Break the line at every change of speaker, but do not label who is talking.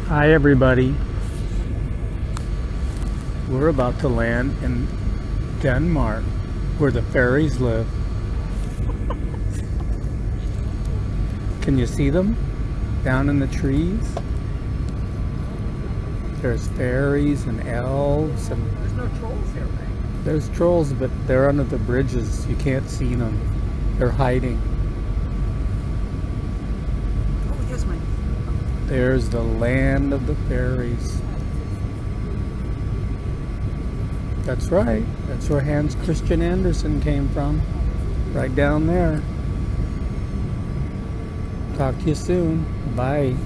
Hi everybody. We're about to land in Denmark where the fairies live. Can you see them down in the trees? There's fairies and elves and
there's no trolls here, right?
There's trolls, but they're under the bridges. You can't see them. They're hiding.
Oh, here's my...
There's the land of the fairies. That's right. That's where Hans Christian Andersen came from. Right down there. Talk to you soon. Bye.